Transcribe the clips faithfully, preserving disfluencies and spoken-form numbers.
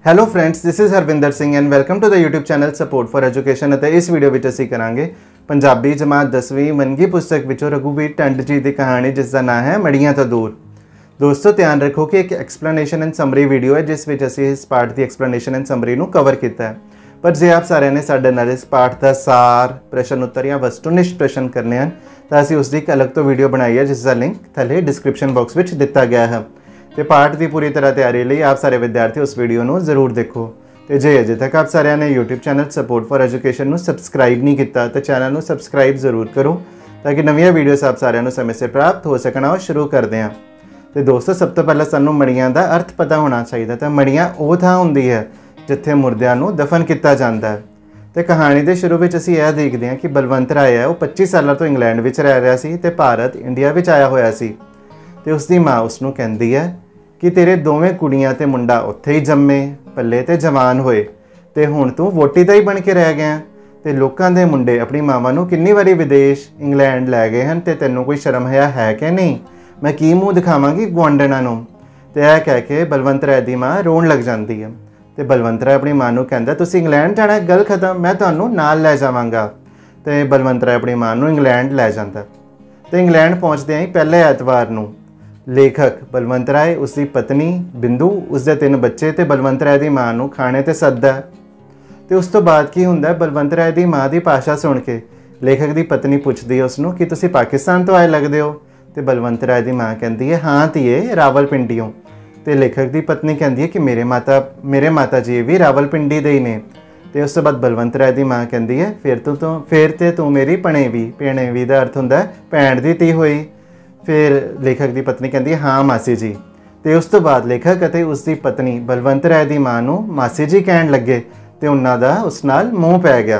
Hello friends, this is Harvinder Singh and welcome to the YouTube channel support for education. ਅਤੇ ਇਸ video ਵਿੱਚ ਅਸੀਂ ਕਰਾਂਗੇ ਪੰਜਾਬੀ ਜਮਾਤ ਦਸਵੀਂ ਵੰਨਗੀ ਪੁਸਤਕ ਵਿੱਚੋਂ ਰਘੂਬੀਰ ਟੰਡ ਜੀ ਦੀ ਕਹਾਣੀ, ਜਿਸ ਦਾ ਨਾਮ ਹੈ ਮੜੀਆਂ ਤੋਂ ਦੂਰ। ਦੋਸਤੋ, ਧਿਆਨ ਰੱਖੋ ਕਿ ਇੱਕ ਐਕਸਪਲੇਨੇਸ਼ਨ ਐਂਡ ਸਮਰੀ ਵੀਡੀਓ ਹੈ, ਜਿਸ ਵਿੱਚ ਅਸੀਂ ਇਸ ਪਾਠ ਦੀ ਐਕਸਪਲੇਨੇਸ਼ਨ ਐਂਡ ਸਮਰੀ ਨੂੰ ਕਵਰ ਕੀਤਾ ਹੈ। ਪਰ ਜੇ ਆਪ ਸਾਰਿਆਂ ਨੇ ਸਾਡੇ ਨਾਲ ਇਸ ਪਾਠ ਦਾ ਸਾਰ, ਪ੍ਰਸ਼ਨ ਉੱਤਰ ਜਾਂ ਵਸਤੂਨਿਸ਼ਟ ਪ੍ਰਸ਼ਨ ਕਰਨੇ ਹਨ ਤਾਂ ਅਸੀਂ ਉਸ ਦੀ ਇੱਕ ਅਲੱਗ ਤੋਂ ਵੀਡੀਓ ਬਣਾਈ ਹੈ, ਜਿਸ ਦਾ ਲਿੰਕ ਥੱਲੇ ਡਿਸਕ੍ਰਿਪਸ਼ਨ ਬਾਕਸ ਵਿੱਚ ਦਿੱਤਾ ਗਿਆ ਹੈ। ਤੇ ਪਾਠ ਦੀ ਪੂਰੀ ਤਰ੍ਹਾਂ ਤਿਆਰੀ ਲਈ ਆਪ ਸਾਰੇ ਵਿਦਿਆਰਥੀ ਉਸ ਵੀਡੀਓ ਨੂੰ ਜ਼ਰੂਰ ਦੇਖੋ। ਤੇ ਜੇ ਅਜੇ ਤੱਕ ਆਪ ਸਾਰਿਆਂ ਨੇ YouTube channel support for education ਨੂੰ ਸਬਸਕ੍ਰਾਈਬ ਨਹੀਂ ਕੀਤਾ ਤਾਂ ਚੈਨਲ ਨੂੰ ਸਬਸਕ੍ਰਾਈਬ ਜ਼ਰੂਰ ਕਰੋ, ਤਾਂ ਕਿ ਨਵੀਆਂ ਵੀਡੀਓਜ਼ ਆਪ ਸਾਰਿਆਂ ਨੂੰ ਸਮੇਂ ਸਿਰ ਪ੍ਰਾਪਤ ਹੋ ਸਕਣ। ਆਓ ਸ਼ੁਰੂ ਕਰਦੇ ਹਾਂ। ਤੇ ਦੋਸਤੋ, ਸਭ ਤੋਂ ਪਹਿਲਾਂ ਸਾਨੂੰ ਮੜੀਆਂ ਦਾ ਅਰਥ ਪਤਾ ਹੋਣਾ ਚਾਹੀਦਾ। ਤਾਂ ਮੜੀਆਂ ਉਹ ਥਾਂ ਹੁੰਦੀ ਹੈ ਜਿੱਥੇ ਮੁਰਦਿਆਂ ਨੂੰ ਦਫਨ ਕੀਤਾ ਜਾਂਦਾ ਹੈ। ਤੇ ਕਹਾਣੀ ਦੇ ਸ਼ੁਰੂ ਵਿੱਚ ਅਸੀਂ ਇਹ ਦੇਖਦੇ ਹਾਂ ਕਿ ਬਲਵੰਤ ਰਾਏ ਹੈ, ਉਹ ਪੱਚੀ ਸਾਲਾਂ ਤੋਂ ਇੰਗਲੈਂਡ ਵਿੱਚ ਰਹਿ ਰਿਹਾ ਸੀ ਤੇ ਭਾਰਤ ਇੰਡੀਆ ਵਿੱਚ ਆਇਆ ਹੋਇਆ ਸੀ। ਤੇ ਉਸ ਦੀ ਮਾਂ ਉਸ ਨੂੰ ਕਹਿੰਦੀ ਹੈ ਕਿ ਤੇਰੇ ਦੋਵੇਂ ਕੁੜੀਆਂ ਤੇ ਮੁੰਡਾ ਉੱਥੇ ਹੀ ਜੰਮੇ, ਪੱਲੇ ਤੇ ਜਵਾਨ ਹੋਏ, ਤੇ ਹੁਣ ਤੂੰ ਵੋਟੀ ਦਾ ਹੀ ਬਣ ਕੇ ਰਹਿ ਗਿਆ। ਤੇ ਲੋਕਾਂ ਦੇ ਮੁੰਡੇ ਆਪਣੀ ਮਾਵਾਂ ਨੂੰ ਕਿੰਨੀ ਵਾਰੀ ਵਿਦੇਸ਼ ਇੰਗਲੈਂਡ ਲੈ ਗਏ ਹਨ, ਤੇ ਤੈਨੂੰ ਕੋਈ ਸ਼ਰਮ ਹਿਆ ਹੈ ਕਿ ਨਹੀਂ? ਮੈਂ ਕੀ ਮੂੰਹ ਦਿਖਾਵਾਂਗੀ ਗੁਆਂਢਣਾਂ ਨੂੰ। ਤੇ ਇਹ ਕਹਿ ਕੇ ਬਲਵੰਤ ਰਾਏ ਦੀ ਮਾਂ ਰੋਣ ਲੱਗ ਜਾਂਦੀ ਹੈ। ਤੇ ਬਲਵੰਤ ਰਾਏ ਆਪਣੀ ਮਾਂ ਨੂੰ ਕਹਿੰਦਾ, ਤੁਸੀਂ ਇੰਗਲੈਂਡ ਜਾਣਾ, ਗੱਲ ਖਤਮ, ਮੈਂ ਤੁਹਾਨੂੰ ਨਾਲ ਲੈ ਜਾਵਾਂਗਾ। ਤੇ ਬਲਵੰਤ ਰਾਏ ਆਪਣੀ ਮਾਂ ਨੂੰ ਇੰਗਲੈਂਡ ਲੈ ਜਾਂਦਾ। ਤੇ ਇੰਗਲੈਂਡ ਪਹੁੰਚਦਿਆਂ ਹੀ ਪਹਿਲੇ ਐਤਵਾਰ ਨੂੰ ਲੇਖਕ ਬਲਵੰਤ ਰਾਏ, ਉਸਦੀ ਪਤਨੀ ਬਿੰਦੂ, ਉਸਦੇ ਤਿੰਨ ਬੱਚੇ ਤੇ ਬਲਵੰਤ ਰਾਏ ਦੀ ਮਾਂ ਨੂੰ ਖਾਣੇ ਤੇ ਸੱਦਦਾ। ਤੇ ਉਸ ਤੋਂ ਬਾਅਦ ਕੀ ਹੁੰਦਾ, ਬਲਵੰਤ ਰਾਏ ਦੀ ਮਾਂ ਦੀ ਭਾਸ਼ਾ ਸੁਣ ਕੇ ਲੇਖਕ ਦੀ ਪਤਨੀ ਪੁੱਛਦੀ ਹੈ ਉਸਨੂੰ ਕਿ ਤੁਸੀਂ ਪਾਕਿਸਤਾਨ ਤੋਂ ਆਏ ਲੱਗਦੇ ਹੋ। ਤੇ ਬਲਵੰਤ ਰਾਏ ਦੀ ਮਾਂ ਕਹਿੰਦੀ ਹੈ, ਹਾਂ ਧੀਏ, ਰਾਵਲਪਿੰਡੀਓਂ। ਤੇ ਲੇਖਕ ਦੀ ਪਤਨੀ ਕਹਿੰਦੀ ਹੈ ਕਿ ਮੇਰੇ ਮਾਤਾ ਮੇਰੇ ਮਾਤਾ ਜੀ ਵੀ ਰਾਵਲਪਿੰਡੀ ਦੇ ਹੀ ਨੇ। ਤੇ ਉਸ ਤੋਂ ਬਾਅਦ ਬਲਵੰਤ ਰਾਏ ਦੀ ਮਾਂ ਕਹਿੰਦੀ ਹੈ, ਫਿਰ ਤੂੰ ਤੋਂ ਫਿਰ ਤੇ ਤੂੰ ਮੇਰੀ ਭਣੇਵੀ, ਭਣੇਵੀ ਦਾ ਅਰਥ ਹੁੰਦਾ ਭੈਣ ਦੀ ਧੀ ਹੋਈ। ਫਿਰ ਲੇਖਕ ਦੀ ਪਤਨੀ ਕਹਿੰਦੀ ਹੈ, ਹਾਂ ਮਾਸੀ ਜੀ। ਤੇ ਉਸ ਤੋਂ ਬਾਅਦ ਲੇਖਕ ਅਤੇ ਉਸ ਦੀ ਪਤਨੀ ਬਲਵੰਤ ਰਾਏ ਦੀ ਮਾਂ ਨੂੰ ਮਾਸੀ ਜੀ ਕਹਿਣ ਲੱਗੇ ਤੇ ਉਹਨਾਂ ਦਾ ਉਸ ਨਾਲ ਮੋਹ ਪੈ ਗਿਆ।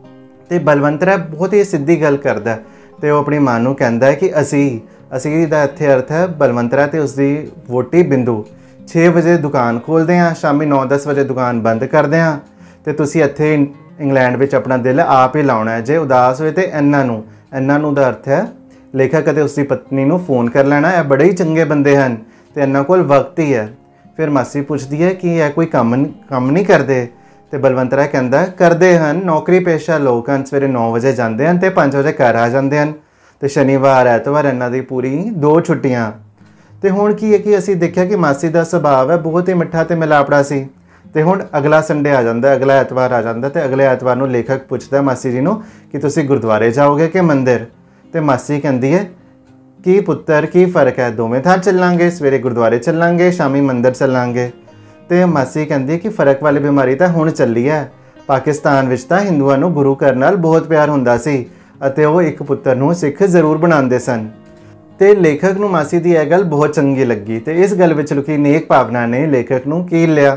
ਤੇ ਬਲਵੰਤ ਰਾਏ ਬਹੁਤ ਹੀ ਸਿੱਧੀ ਗੱਲ ਕਰਦਾ ਤੇ ਉਹ ਆਪਣੀ ਮਾਂ ਨੂੰ ਕਹਿੰਦਾ ਹੈ ਕਿ ਅਸੀਂ ਅਸੀਂ ਦਾ ਇੱਥੇ ਅਰਥ ਹੈ ਬਲਵੰਤ ਰਾਏ ਤੇ ਉਸਦੀ ਵੋਟੀ ਬਿੰਦੂ ਛੇ ਵਜੇ ਦੁਕਾਨ ਖੋਲ੍ਹਦੇ ਹਾਂ, ਸ਼ਾਮੀ ਨੌ ਦਸ ਵਜੇ ਦੁਕਾਨ ਬੰਦ ਕਰਦੇ ਹਾਂ, ਤੇ ਤੁਸੀਂ ਇੱਥੇ ਇੰਗਲੈਂਡ ਵਿੱਚ ਆਪਣਾ ਦਿਲ ਆਪ ਹੀ ਲਾਉਣਾ ਹੈ। ਜੇ ਉਦਾਸ ਹੋਏ ਤੇ ਇਹਨਾਂ ਨੂੰ ਇਹਨਾਂ ਨੂੰ ਦਾ ਅਰਥ ਹੈ ਲੇਖਕ ਅਤੇ ਉਸਦੀ ਪਤਨੀ ਨੂੰ ਫੋਨ ਕਰ ਲੈਣਾ। ਇਹ ਬੜੇ ਹੀ ਚੰਗੇ ਬੰਦੇ ਹਨ ਤੇ ਇਹਨਾਂ ਕੋਲ ਵਕਤ ਹੀ ਹੈ। ਫਿਰ ਮਾਸੀ ਪੁੱਛਦੀ ਹੈ ਕਿ ਇਹ ਕੋਈ ਕੰਮ ਕੰਮ ਨਹੀਂ ਕਰਦੇ। ਤੇ ਬਲਵੰਤ ਰਾਏ ਕਹਿੰਦਾ, ਕਰਦੇ ਹਨ, ਨੌਕਰੀ ਪੇਸ਼ਾ ਲੋਕ ਹਨ, ਸਵੇਰੇ ਨੌ ਵਜੇ ਜਾਂਦੇ ਹਨ ਤੇ ਪੰਜ ਵਜੇ ਘਰ ਆ ਜਾਂਦੇ ਹਨ। ਤੇ ਸ਼ਨੀਵਾਰ ਐਤਵਾਰ ਇਹਨਾਂ ਦੀ ਪੂਰੀ ਦੋ ਛੁੱਟੀਆਂ। ਤੇ ਹੁਣ ਕੀ ਹੈ ਕਿ ਅਸੀਂ ਦੇਖਿਆ ਕਿ ਮਾਸੀ ਦਾ ਸੁਭਾਅ ਹੈ ਬਹੁਤ ਹੀ ਮਿੱਠਾ ਤੇ ਮਿਲਾਪੜਾ ਸੀ। ਤੇ ਹੁਣ ਅਗਲਾ ਸੰਡੇ ਆ ਜਾਂਦਾ, ਅਗਲਾ ਐਤਵਾਰ ਆ ਜਾਂਦਾ। ਤੇ ਅਗਲੇ ਐਤਵਾਰ ਨੂੰ ਲੇਖਕ ਪੁੱਛਦਾ ਮਾਸੀ ਜੀ ਨੂੰ ਕਿ ਤੁਸੀਂ ਗੁਰਦੁਆਰੇ ਜਾਓਗੇ ਕਿ ਮੰਦਿਰ? ਤੇ ਮਾਸੀ ਕਹਿੰਦੀ ਹੈ, ਕੀ ਪੁੱਤਰ, ਕੀ ਫ਼ਰਕ ਹੈ, ਦੋਵੇਂ ਥਾਂ ਚੱਲਾਂਗੇ, ਸਵੇਰੇ ਗੁਰਦੁਆਰੇ ਚੱਲਾਂਗੇ, ਸ਼ਾਮੀ ਮੰਦਿਰ ਚੱਲਾਂਗੇ। ਤੇ ਮਾਸੀ ਕਹਿੰਦੀ ਹੈ ਕਿ ਫ਼ਰਕ ਵਾਲੀ ਬਿਮਾਰੀ ਤਾਂ ਹੁਣ ਚੱਲੀ ਹੈ। ਪਾਕਿਸਤਾਨ ਵਿੱਚ ਤਾਂ ਹਿੰਦੂਆਂ ਨੂੰ ਗੁਰੂ ਘਰ ਨਾਲ ਬਹੁਤ ਪਿਆਰ ਹੁੰਦਾ ਸੀ ਅਤੇ ਉਹ ਇੱਕ ਪੁੱਤਰ ਨੂੰ ਸਿੱਖ ਜ਼ਰੂਰ ਬਣਾਉਂਦੇ ਸਨ। ਤੇ ਲੇਖਕ ਨੂੰ ਮਾਸੀ ਦੀ ਇਹ ਗੱਲ ਬਹੁਤ ਚੰਗੀ ਲੱਗੀ ਤੇ ਇਸ ਗੱਲ ਵਿੱਚ ਲੁਕੀ ਨੇਕ ਭਾਵਨਾ ਨੇ ਲੇਖਕ ਨੂੰ ਕੀਲ ਲਿਆ।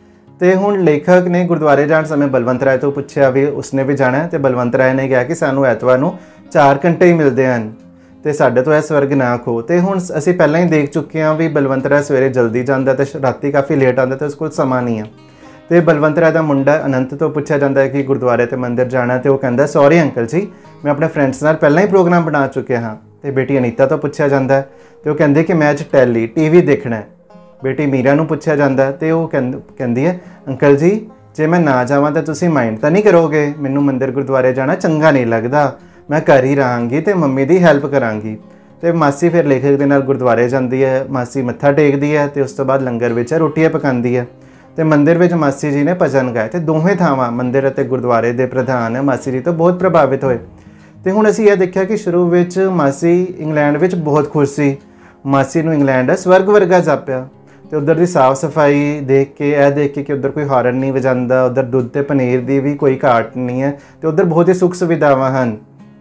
ਤੇ ਹੁਣ ਲੇਖਕ ਨੇ ਗੁਰਦੁਆਰੇ ਜਾਣ ਸਮੇਂ ਬਲਵੰਤ ਰਾਏ ਤੋਂ ਪੁੱਛਿਆ ਵੀ ਉਸਨੇ ਵੀ ਜਾਣਾ। ਤੇ ਬਲਵੰਤ ਰਾਏ ਨੇ ਕਿਹਾ ਕਿ ਸਾਨੂੰ ਐਤਵਾਰ ਨੂੰ ਚਾਰ ਘੰਟੇ ਹੀ ਮਿਲਦੇ ਹਨ ਤੇ ਸਾਡੇ ਤੋਂ ਇਹ ਸਵਰਗ ਨਾ ਖੋ। ਤੇ ਹੁਣ ਅਸੀਂ ਪਹਿਲਾਂ ਹੀ ਦੇਖ ਚੁੱਕੇ ਹਾਂ ਵੀ ਬਲਵੰਤ ਰਾਏ ਸਵੇਰੇ ਜਲਦੀ ਜਾਂਦਾ ਤੇ ਰਾਤੀ ਕਾਫੀ ਲੇਟ ਆਉਂਦਾ ਤੇ ਉਸ ਕੋਲ ਸਮਾਂ ਨਹੀਂ ਹੈ। ਤੇ ਬਲਵੰਤ ਰਾਏ ਦਾ ਮੁੰਡਾ ਅਨੰਤ ਤੋਂ ਪੁੱਛਿਆ ਜਾਂਦਾ ਹੈ ਕਿ ਗੁਰਦੁਆਰੇ ਤੇ ਮੰਦਿਰ ਜਾਣਾ, ਤੇ ਉਹ ਕਹਿੰਦਾ, ਸੌਰੀ ਅੰਕਲ ਜੀ, ਮੈਂ ਆਪਣੇ ਫਰੈਂਡਸ ਨਾਲ ਪਹਿਲਾਂ ਹੀ ਪ੍ਰੋਗਰਾਮ ਬਣਾ ਚੁੱਕਿਆ ਹਾਂ। ਤੇ ਬੇਟੀ ਅਨੀਤਾ ਤੋਂ ਪੁੱਛਿਆ ਜਾਂਦਾ ਹੈ ਤੇ ਉਹ ਕਹਿੰਦੇ ਕਿ ਮੈਂ ਅੱਜ ਟੈਲੀ ਟੀਵੀ ਦੇਖਣਾ ਹੈ। ਬੇਟੀ ਮੀਰਾ ਨੂੰ ਪੁੱਛਿਆ ਜਾਂਦਾ ਤੇ ਉਹ ਕਹਿੰਦੀ ਹੈ, ਅੰਕਲ ਜੀ, ਜੇ ਮੈਂ ਨਾ ਜਾਵਾਂ ਤਾਂ ਤੁਸੀਂ ਮਾਈਂਡ ਤਾਂ ਨਹੀਂ ਕਰੋਗੇ? ਮੈਨੂੰ ਮੰਦਿਰ ਗੁਰਦੁਆਰੇ ਜਾਣਾ ਚੰਗਾ ਨਹੀਂ ਲੱਗਦਾ, ਮੈਂ ਘਰ ਹੀ ਰਹਾਂਗੀ ਤੇ ਮੰਮੀ ਦੀ ਹੈਲਪ ਕਰਾਂਗੀ। ਤੇ ਮਾਸੀ ਫਿਰ ਲੇਖਕ ਦੇ ਨਾਲ ਗੁਰਦੁਆਰੇ ਜਾਂਦੀ ਹੈ। ਮਾਸੀ ਮੱਥਾ ਟੇਕਦੀ ਹੈ ਤੇ ਉਸ ਤੋਂ ਬਾਅਦ ਲੰਗਰ ਵਿੱਚ ਰੋਟੀਆਂ ਪਕਾਉਂਦੀ ਹੈ। ਤੇ ਮੰਦਿਰ ਵਿੱਚ ਮਾਸੀ ਜੀ ਨੇ ਭਜਨ ਗਾਏ ਤੇ ਦੋਵੇਂ ਥਾਵਾਂ ਮੰਦਿਰ ਅਤੇ ਗੁਰਦੁਆਰੇ ਦੇ ਪ੍ਰਧਾਨ ਮਾਸੀ ਜੀ ਤੋਂ ਬਹੁਤ ਪ੍ਰਭਾਵਿਤ ਹੋਏ। ਤੇ ਹੁਣ ਅਸੀਂ ਇਹ ਦੇਖਿਆ ਕਿ ਸ਼ੁਰੂ ਵਿੱਚ ਮਾਸੀ ਇੰਗਲੈਂਡ ਵਿੱਚ ਬਹੁਤ ਖੁਸ਼ ਸੀ। ਮਾਸੀ ਨੂੰ ਇੰਗਲੈਂਡ ਸਵਰਗ ਵਰਗਾ ਜਾਪਿਆ। ਤੇ ਉੱਧਰ ਦੀ ਸਾਫ਼ ਸਫਾਈ ਦੇਖ ਕੇ, ਇਹ ਦੇਖ ਕੇ ਕਿ ਉੱਧਰ ਕੋਈ ਹਾਰਨ ਨਹੀਂ ਵਜਾਉਂਦਾ, ਉੱਧਰ ਦੁੱਧ ਤੇ ਪਨੀਰ ਦੀ ਵੀ ਕੋਈ ਘਾਟ ਨਹੀਂ ਹੈ ਤੇ ਉੱਧਰ ਬਹੁਤ ਹੀ ਸੁੱਖ ਸੁਵਿਧਾਵਾਂ ਹਨ।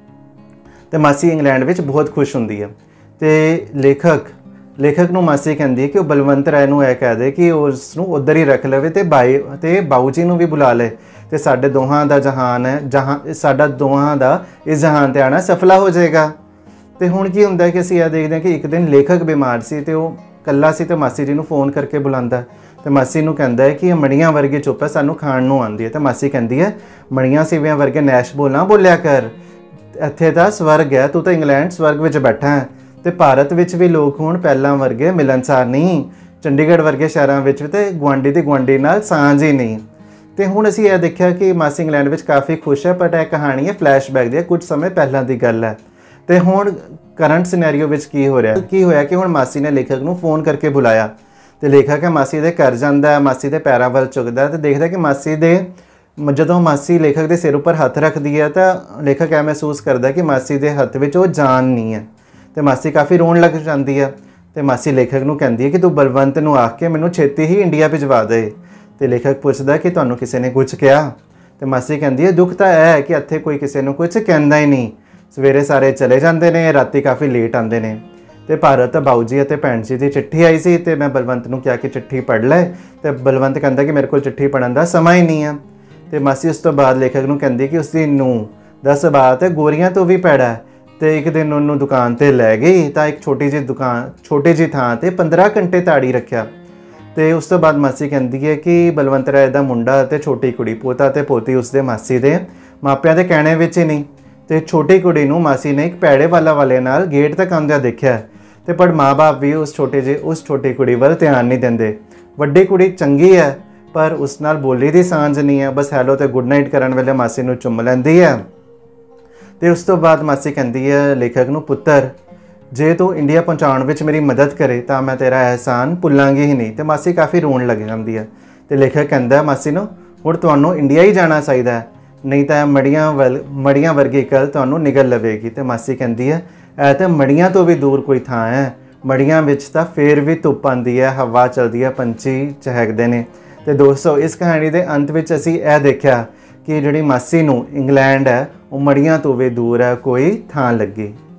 ਤੇ ਮਾਸੀ ਇੰਗਲੈਂਡ ਵਿੱਚ ਬਹੁਤ ਖੁਸ਼ ਹੁੰਦੀ ਹੈ। ਤੇ ਲੇਖਕ ਲੇਖਕ ਨੂੰ ਮਾਸੀ ਕਹਿੰਦੀ ਹੈ ਕਿ ਉਹ ਬਲਵੰਤ ਰਾਏ ਨੂੰ ਇਹ ਕਹਿ ਦੇ ਕਿ ਉਸ ਨੂੰ ਉੱਧਰ ਹੀ ਰੱਖ ਲਵੇ ਤੇ ਬਾਈ ਤੇ ਬਾਊ ਜੀ ਨੂੰ ਵੀ ਬੁਲਾ ਲਏ ਤੇ ਸਾਡੇ ਦੋਹਾਂ ਦਾ ਜਹਾਨ ਹੈ ਜਹਾਂ ਸਾਡਾ ਦੋਹਾਂ ਦਾ ਇਸ ਜਹਾਨ 'ਤੇ ਆਉਣਾ ਸਫਲਾ ਹੋ ਜਾਏਗਾ। ਤੇ ਹੁਣ ਕੀ ਹੁੰਦਾ ਕਿ ਅਸੀਂ ਇਹ ਦੇਖਦੇ ਹਾਂ ਕਿ ਇੱਕ ਦਿਨ ਲੇਖਕ ਬਿਮਾਰ ਸੀ ਤੇ ਉਹ ਇਕੱਲਾ ਸੀ ਤੇ ਮਾਸੀ ਜੀ ਨੂੰ ਫੋਨ ਕਰਕੇ ਬੁਲਾਉਂਦਾ ਤੇ ਮਾਸੀ ਨੂੰ ਕਹਿੰਦਾ ਹੈ ਕਿ ਮਣੀਆਂ ਵਰਗੇ ਚੁੱਪ ਹੈ, ਸਾਨੂੰ ਖਾਣ ਨੂੰ ਆਉਂਦੀ ਹੈ। ਤੇ ਮਾਸੀ ਕਹਿੰਦੀ ਹੈ, ਮਣੀਆਂ ਸਿਵਿਆਂ ਵਰਗੇ ਨੈਸ਼ ਬੋਲਾਂ ਬੋਲਿਆ ਕਰ, ਇੱਥੇ ਤਾਂ ਸਵਰਗ ਹੈ, ਤੂੰ ਤਾਂ ਇੰਗਲੈਂਡ ਸਵਰਗ ਵਿੱਚ ਬੈਠਾ ਹੈ। ਤੇ ਭਾਰਤ ਵਿੱਚ ਵੀ ਲੋਕ ਹੁਣ ਪਹਿਲਾਂ ਵਰਗੇ ਮਿਲਣਸਾਰ ਨਹੀਂ, ਚੰਡੀਗੜ੍ਹ ਵਰਗੇ ਸ਼ਹਿਰਾਂ ਵਿੱਚ ਤੇ ਗੁਆਂਢੀ ਦੀ ਗੁਆਂਢੀ ਨਾਲ ਸਾਂਝ ਹੀ ਨਹੀਂ। ਤੇ ਹੁਣ ਅਸੀਂ ਇਹ ਦੇਖਿਆ ਕਿ ਮਾਸੀ ਇੰਗਲੈਂਡ ਵਿੱਚ ਕਾਫੀ ਖੁਸ਼ ਹੈ, ਬਟ ਇਹ ਕਹਾਣੀ ਹੈ ਫਲੈਸ਼ਬੈਕ ਦੀ, ਕੁਝ ਸਮੇਂ ਪਹਿਲਾਂ ਦੀ ਗੱਲ ਹੈ। ਤੇ ਹੁਣ ਕਰੰਟ ਸਿਨੈਰੀਓ ਵਿੱਚ ਕੀ ਹੋ ਰਿਹਾ ਕੀ ਹੋਇਆ ਕਿ ਹੁਣ ਮਾਸੀ ਨੇ ਲੇਖਕ ਨੂੰ ਫੋਨ ਕਰਕੇ ਬੁਲਾਇਆ ਤੇ ਲੇਖਕ ਹੈ ਮਾਸੀ ਦੇ ਘਰ ਜਾਂਦਾ, ਮਾਸੀ ਦੇ ਪੈਰਾਂ ਵੱਲ ਚੁੱਕਦਾ ਤੇ ਦੇਖਦਾ ਕਿ ਮਾਸੀ ਦੇ ਜਦੋਂ ਮਾਸੀ ਲੇਖਕ ਦੇ ਸਿਰ ਉੱਪਰ ਹੱਥ ਰੱਖਦੀ ਹੈ ਤਾਂ ਲੇਖਕ ਇਹ ਮਹਿਸੂਸ ਕਰਦਾ ਕਿ ਮਾਸੀ ਦੇ ਹੱਥ ਵਿੱਚ ਉਹ ਜਾਨ ਨਹੀਂ ਹੈ ਤੇ ਮਾਸੀ ਕਾਫੀ ਰੋਣ ਲੱਗ ਜਾਂਦੀ ਹੈ। ਤੇ ਮਾਸੀ ਲੇਖਕ ਨੂੰ ਕਹਿੰਦੀ ਹੈ ਕਿ ਤੂੰ ਬਲਵੰਤ ਨੂੰ ਆਖ ਕੇ ਮੈਨੂੰ ਛੇਤੀ ਹੀ ਇੰਡੀਆ ਭਿਜਵਾ ਦੇ। ਤੇ ਲੇਖਕ ਪੁੱਛਦਾ ਕਿ ਤੁਹਾਨੂੰ ਕਿਸੇ ਨੇ ਕੁਝ ਕਿਹਾ? ਤੇ ਮਾਸੀ ਕਹਿੰਦੀ ਹੈ ਦੁੱਖ ਤਾਂ ਇਹ ਹੈ ਕਿ ਇੱਥੇ ਕੋਈ ਕਿਸੇ ਨੂੰ ਕੁਝ ਕਹਿੰਦਾ ਹੀ ਨਹੀਂ, ਸਵੇਰੇ ਸਾਰੇ ਚਲੇ ਜਾਂਦੇ ਨੇ, ਰਾਤੀ ਕਾਫੀ ਲੇਟ ਆਉਂਦੇ ਨੇ। ਤੇ ਭਾਰਤ ਬਾਊ ਜੀ ਅਤੇ ਭੈਣ ਜੀ ਦੀ ਚਿੱਠੀ ਆਈ ਸੀ ਤੇ ਮੈਂ ਬਲਵੰਤ ਨੂੰ ਕਿਹਾ ਕਿ ਚਿੱਠੀ ਪੜ੍ਹ ਲੈ ਤੇ ਬਲਵੰਤ ਕਹਿੰਦਾ ਕਿ ਮੇਰੇ ਕੋਲ ਚਿੱਠੀ ਪੜ੍ਹਨ ਦਾ ਸਮਾਂ ਹੀ ਨਹੀਂ ਹੈ। ਤੇ ਮਾਸੀ ਉਸ ਤੋਂ ਬਾਅਦ ਲੇਖਕ ਨੂੰ ਕਹਿੰਦੀ ਕਿ ਉਸਦੀ ਨੂੰਹ ਦਾ ਸੁਭਾਅ ਤੇ ਗੋਰੀਆਂ ਤੋਂ ਵੀ ਭੈੜਾ ਤੇ ਇੱਕ ਦਿਨ ਉਹਨੂੰ ਦੁਕਾਨ ਤੇ ਲੈ ਗਈ ਤਾਂ ਇੱਕ ਛੋਟੀ ਜਿਹੀ ਦੁਕਾਨ ਛੋਟੀ ਜਿਹੀ ਥਾਂ ਤੇ ਪੰਦਰਾਂ ਘੰਟੇ ਤਾੜੀ ਰੱਖਿਆ। ਤੇ ਉਸ ਤੋਂ ਬਾਅਦ ਮਾਸੀ ਕਹਿੰਦੀ ਹੈ ਕਿ ਬਲਵੰਤ ਰਾਏ ਦਾ ਮੁੰਡਾ ਅਤੇ ਛੋਟੀ ਕੁੜੀ, ਪੋਤਾ ਤੇ ਪੋਤੀ ਉਸਦੇ ਮਾਸੀ ਦੇ ਮਾਪਿਆਂ ਦੇ ਕਹਿਣੇ ਵਿੱਚ ਹੀ ਨਹੀਂ। ਤੇ ਛੋਟੀ ਕੁੜੀ ਨੂੰ ਮਾਸੀ ਨੇ ਇੱਕ ਪੈੜੇ ਵਾਲਾ ਵਾਲੇ ਨਾਲ ਗੇਟ ਤੱਕ ਆਉਂਦਿਆਂ ਦੇਖਿਆ ਤੇ ਪਰ ਮਾਂ-ਬਾਪ ਵੀ ਉਸ ਛੋਟੇ ਜਿਹੇ ਉਸ ਛੋਟੀ ਕੁੜੀ ਵੱਲ ਧਿਆਨ ਨਹੀਂ ਦਿੰਦੇ। ਵੱਡੀ ਕੁੜੀ ਚੰਗੀ ਹੈ ਪਰ ਉਸ ਨਾਲ ਬੋਲੀ ਦੀ ਸਾਂਝ ਨਹੀਂ ਹੈ, ਬਸ ਹੈਲੋ ਤੇ ਗੁੱਡ ਨਾਈਟ ਕਰਨ ਵੇਲੇ ਮਾਸੀ ਨੂੰ ਚੁੰਮ ਲੈਂਦੀ ਹੈ। ਤੇ ਉਸ ਤੋਂ ਬਾਅਦ ਮਾਸੀ ਕਹਿੰਦੀ ਹੈ ਲੇਖਕ ਨੂੰ, ਪੁੱਤਰ ਜੇ ਤੂੰ ਇੰਡੀਆ ਪਹੁੰਚਾਉਣ ਵਿੱਚ ਮੇਰੀ ਮਦਦ ਕਰੇ ਤਾਂ ਮੈਂ ਤੇਰਾ ਅਹਿਸਾਨ ਭੁੱਲਾਂਗੀ ਹੀ ਨਹੀਂ। ਤੇ ਮਾਸੀ ਕਾਫੀ ਰੋਣ ਲੱਗ ਜਾਂਦੀ ਹੈ ਤੇ ਲੇਖਕ ਕਹਿੰਦਾ ਮਾਸੀ ਨੂੰ, ਹੁਣ ਤੁਹਾਨੂੰ ਇੰਡੀਆ ਹੀ ਜਾਣਾ ਚਾਹੀਦਾ ਹੈ, ਨਹੀਂ ਤਾਂ ਮੜੀਆਂ ਵੱਲ ਮੜੀਆਂ ਵਰਗੀ ਕੱਲ ਤੁਹਾਨੂੰ ਨਿਗਲ ਲਵੇਗੀ। ਤੇ ਮਾਸੀ ਕਹਿੰਦੀ ਹੈ ਇਹ ਤਾਂ ਮੜੀਆਂ ਤੋਂ ਵੀ ਦੂਰ ਕੋਈ ਥਾਂ ਹੈ, ਮੜੀਆਂ ਵਿੱਚ ਤਾਂ ਫੇਰ ਵੀ ਧੁੱਪ ਆਉਂਦੀ ਹੈ, ਹਵਾ ਚੱਲਦੀ ਹੈ, ਪੰਛੀ ਚਹਿਕਦੇ ਨੇ। ਤੇ ਦੋਸਤੋ ਇਸ ਕਹਾਣੀ ਦੇ ਅੰਤ ਵਿੱਚ ਅਸੀਂ ਇਹ ਦੇਖਿਆ ਕਿ ਜਿਹੜੀ ਮਾਸੀ ਨੂੰ ਇੰਗਲੈਂਡ ਹੈ ਉਹ ਮੜੀਆਂ ਤੋਂ ਵੀ ਦੂਰ ਹੈ ਕੋਈ ਥਾਂ ਲੱਗੀ।